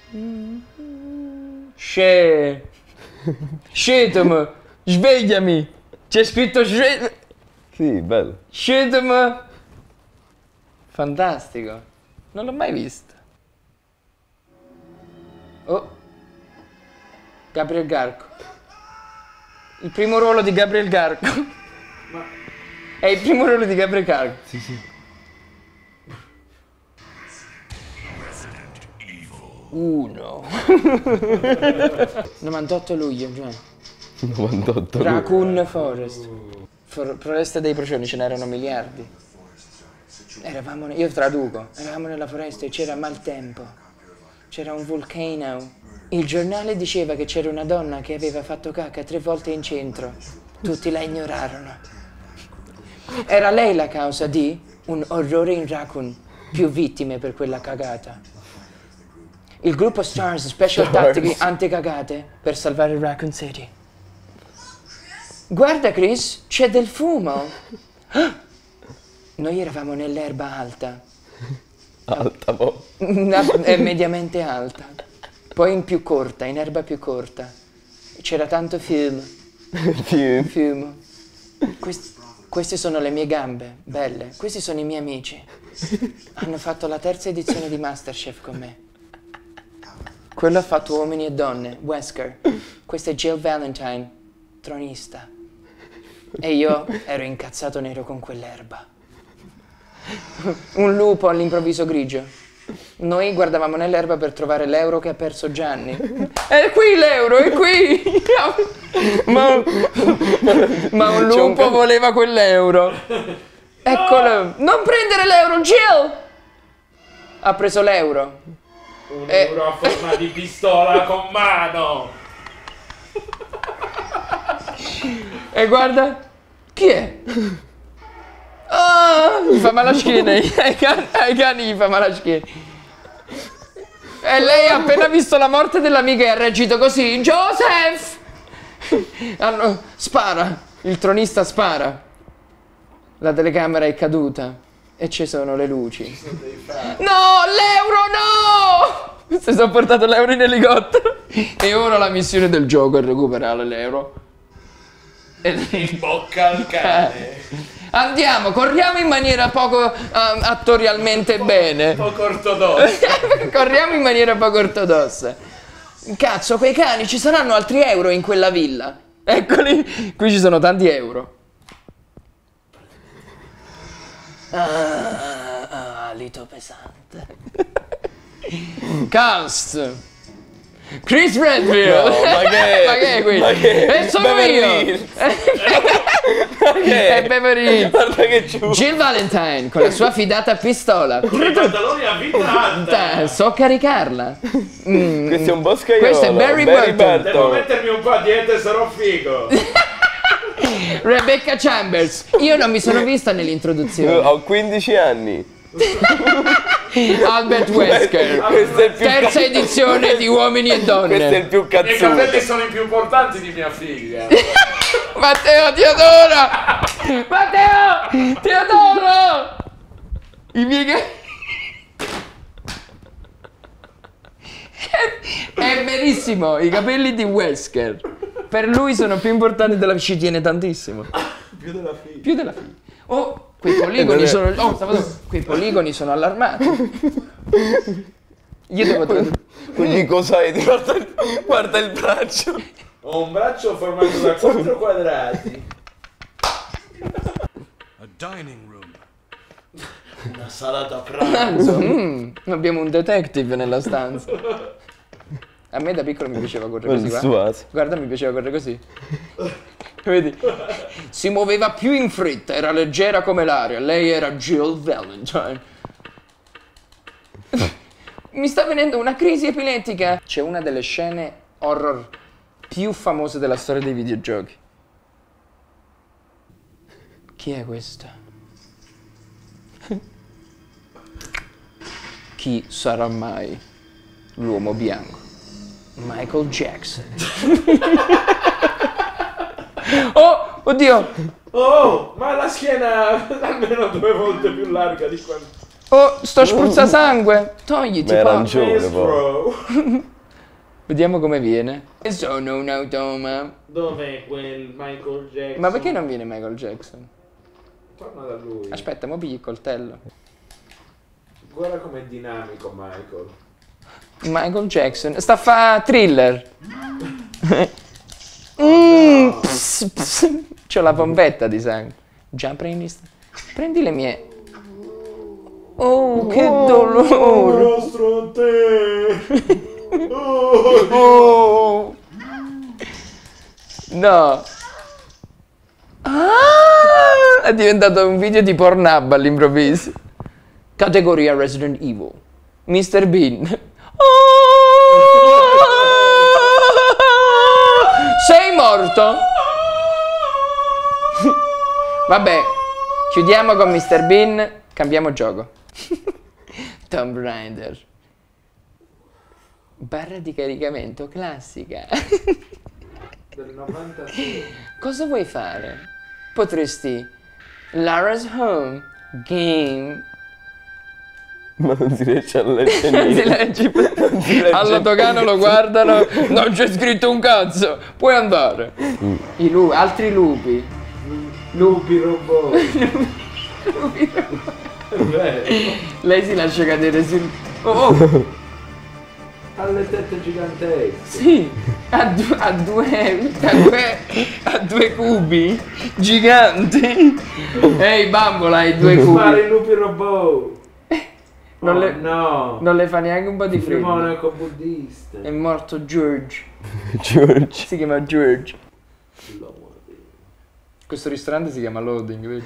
Scetami, svegliami. C'è scritto svegliami. Sì, bello. Scetami. Fantastico. Non l'ho mai visto. Oh. Gabriel Garco. Il primo ruolo di Gabriel Garco. Ma... È il primo ruolo di Gabriel Garco. Sì, sì. 1. 98 luglio, cioè. 98. Raccoon Forest. Foresta dei procioni, ce n'erano miliardi. Io traduco, eravamo nella foresta e c'era maltempo. C'era un vulcano. Il giornale diceva che c'era una donna che aveva fatto cacca 3 volte in centro. Tutti la ignorarono. Era lei la causa di un orrore in Raccoon. Più vittime per quella cagata. Il gruppo Stars Special Tattiche Anticagate per salvare Raccoon City. Guarda Chris, c'è del fumo. Noi eravamo nell'erba alta. Alta, po'. È mediamente alta. Poi in più corta, in erba più corta. C'era tanto fumo. Fumo. Queste sono le mie gambe, belle. Questi sono i miei amici. Hanno fatto la 3ª edizione di Masterchef con me. Quello ha fatto Uomini e Donne, Wesker. Questa è Jill Valentine, tronista. E io ero incazzato nero con quell'erba. Un lupo all'improvviso grigio. Noi guardavamo nell'erba per trovare l'euro che ha perso Gianni. È qui l'euro, è qui! Ma un lupo voleva quell'euro. Eccolo. Non prendere l'euro, Jill! Ha preso l'euro. Un euro a forma di pistola con mano. E guarda, chi è? Oh, gli fa male la schiena, ai cani gli fa male la schiena. E lei ha appena visto la morte dell'amica e ha reagito così. Joseph! Spara, il tronista spara. La telecamera è caduta e ci sono le luci. No, l'euro no! Si sono portato l'euro in elicottero. E ora la missione del gioco è recuperare l'euro. In bocca al cane. Andiamo, corriamo in maniera poco attorialmente bene. Poco ortodossa. Corriamo in maniera poco ortodossa. Cazzo, quei cani, ci saranno altri euro in quella villa. Eccoli, qui ci sono tanti euro. Alito pesante. Cast. Chris Redfield. No, ma che è qui? Ma che E sono Beverly io. Hills. Ma che È Beverly Hills. Guarda che giù. Jill Valentine con la sua fidata pistola. Con i pantaloni a vita alta. So caricarla. Questo è un boscaiolo. Questo è Barry Burton. Devo mettermi un po' a dieta e sarò figo. Rebecca Chambers. Io non mi sono vista nell'introduzione. Ho 15 anni. Albert Wesker. Questo è il più 3ª edizione di Uomini e Donne. Questo è il più I miei cazzuto. capelli sono i più importanti di mia figlia. Matteo, ti adoro! Matteo, ti adoro! I miei È verissimo, i capelli di Wesker. Per lui sono più importanti della figlia, ci tiene tantissimo. Più della figlia. Più della figlia. Oh, quei poligoni sono... Oh, quei poligoni sono allarmati. Io devo... Quindi cos'hai? Guarda il braccio. Ho un braccio formato da 4 quadrati. A dining room. Una sala da pranzo. Abbiamo un detective nella stanza. A me da piccolo mi piaceva correre così, guarda. Suato. Guarda, mi piaceva correre così. Vedi? Si muoveva più in fretta, era leggera come l'aria. Lei era Jill Valentine. Mi sta venendo una crisi epilettica. C'è una delle scene horror più famose della storia dei videogiochi. Chi è questa? Chi sarà mai l'uomo bianco? Michael Jackson. Oh, oddio! Oh, ma la schiena almeno 2 volte più larga di quanto... Oh, sto spruzza sangue. Togliti, Ma hai porco. ragione, poi. Vediamo come viene. E sono un automa. Dov'è quel Michael Jackson? Ma perché non viene Michael Jackson? Torna da lui. Aspetta, mo pigli il coltello. Guarda com'è dinamico Michael. Michael Jackson. Sta a fa Thriller. C'ho la pompetta di sangue. Già prendi le mie. Oh, che dolore. Nostro te. Oh. No. Ah, è diventato un video di Pornhub all'improvviso. Categoria Resident Evil. Mr. Bean. Oh. Sei morto? Vabbè, chiudiamo con Mr. Bean, cambiamo gioco. Tomb Raider. Barra di caricamento classica. Del 96. Cosa vuoi fare? Potresti Lara's Home Game. Ma non si riesce a leggere Non si niente. legge. Alla Togano lo guardano. Non c'è scritto un cazzo. Puoi andare. Altri lupi. Lupi robot. È vero. Lei si lascia cadere sul. Oh! Ha le tette gigantesche. Sì! Ha due cubi giganti. Ehi bambola, hai due Fare cubi. i lupi robot. Non le fa neanche un po' di freddo. Monaco buddista. È morto George. George. Si chiama George. L'uomo di- Questo ristorante si chiama Loading, vedi?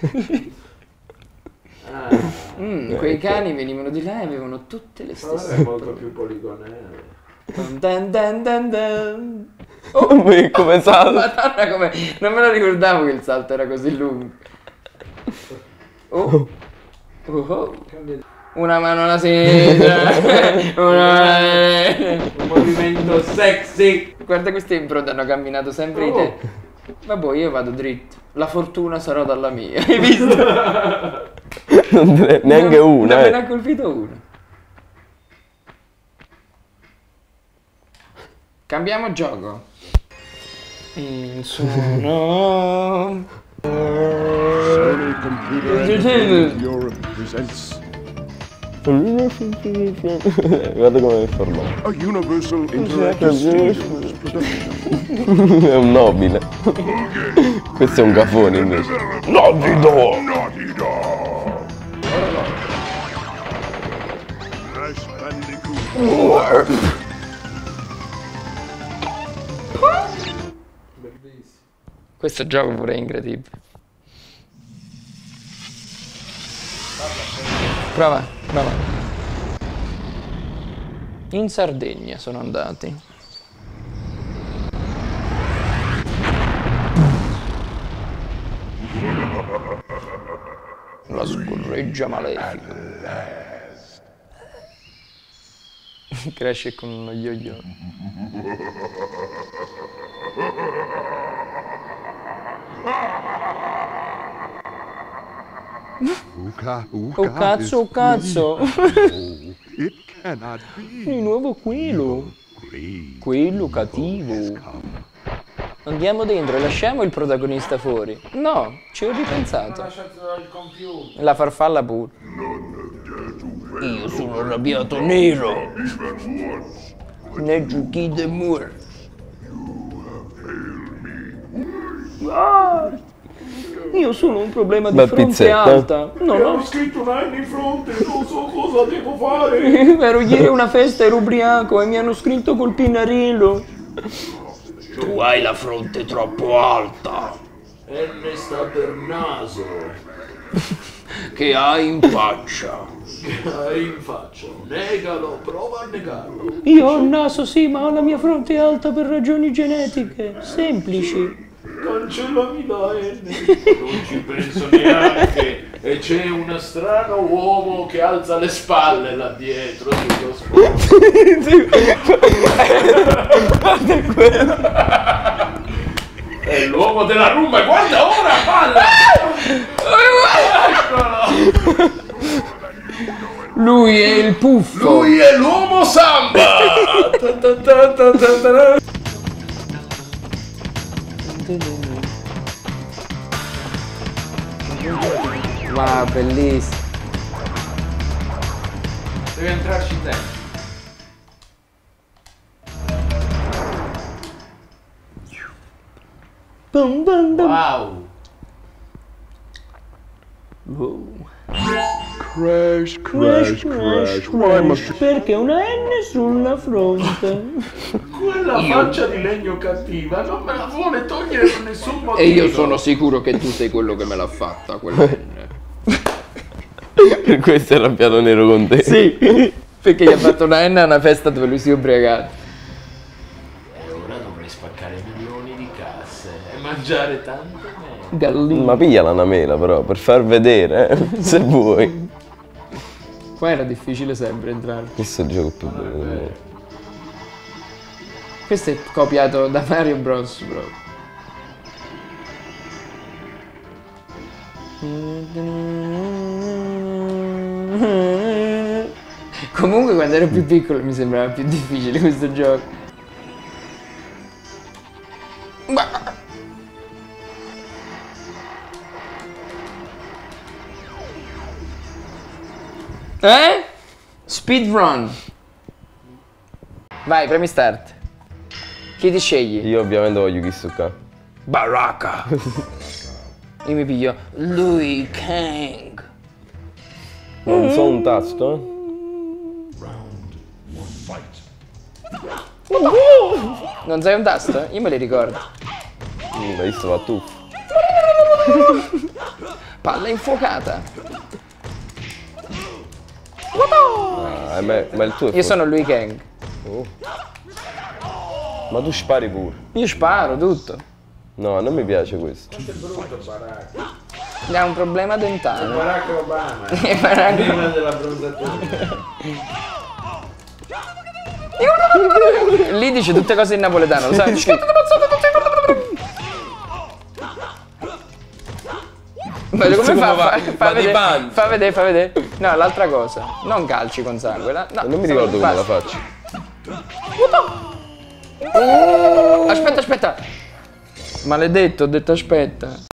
Ah, Quei cani venivano di là e avevano tutte le però stesse. è molto più poligonale. Dun dun dun dun. Come salta. Madonna, come. Non me lo ricordavo che il salto era così lungo. Oh. Cambia Una mano alla sinistra. un movimento sexy. Guarda queste impronte hanno camminato sempre di te. Vabbè, io vado dritto. La fortuna sarà dalla mia. Hai visto? Neanche una. Non me ne ha colpito uno. Cambiamo gioco. Il suono. Sony Computer Entertainment Europe presents Guarda come è formato. a Universal Interactive Studios production. È un nobile. Questo è un cafone invece. Naughty Dog! Crash Bandicoot. Bellissimo. Questo gioco pure è incredibile. Prova. In Sardegna sono andati. La scorreggia malefica. Cresce con uno yo-yo. Oh cazzo, oh cazzo! It cannot be. Di nuovo quello! Quello cattivo! Andiamo dentro e lasciamo il protagonista fuori. No, ci ho ripensato. Lasciato il computer. La farfalla pure. Io sono arrabbiato nero. Ne giochi de mur. Ah, io sono un problema di Bel fronte pizzetto. alta. Non ho. Ho scritto un anno in fronte, non so cosa devo fare. Ero ieri a una festa, ero ubriaco e mi hanno scritto col pennarello. Tu hai la fronte troppo alta. N sta per naso. Che hai in faccia. Hai in faccia. Negalo, prova a negarlo. Io ho il naso sì, ma ho la mia fronte alta per ragioni genetiche. Semplici. Cancellami la N. Non ci penso neanche. E c'è un strano uomo che alza le spalle là dietro sullo spazio. È l'uomo della rumba, guarda ora, palla! Eccolo! Lui è il puffo. Lui è l'uomo samba. Wow, bellissimo. Devi entrarci dentro. Wow. Crash, crash, crash. Why must Perché una N sulla fronte. Quella faccia di legno cattiva non me la vuole togliere per nessun motivo. E io sono sicuro che tu sei quello che me l'ha fatta, quella N. Per questo è arrabbiato nero con te. Sì, perché gli ha fatto una N a una festa dove lui si è ubriacato. E ora dovrei spaccare milioni di casse e mangiare tante mele. Gallina. Ma pigliala una mela però, per far vedere, se vuoi. Qua era difficile sempre entrare. Questo è il gioco più bello del mondo. Questo è copiato da Mario Bros. Bro. Comunque quando ero più piccolo mi sembrava più difficile questo gioco. Speedrun. Vai, premi start. Chi ti scegli? Io ovviamente voglio Kisuka. Baraka. Io mi piglio Liu Kang. Non so un tasto, Non sai un tasto? Io me li ricordo. Hai visto va tu. Palla infuocata. Ma il tuo è Io sono Liu Kang. Ma tu spari pure. Io sparo tutto. No, non mi piace questo. Ha un problema dentale. Barack Obama. Barack- Prima della bronzatura. Lì dice tutte cose in napoletano, lo sai? Ma come fa? Fa di pancia. vedere, fa vedere. No, l'altra cosa. Non calci con sangue. No, Non mi ricordo come la faccio. Aspetta. Maledetto, ho detto aspetta.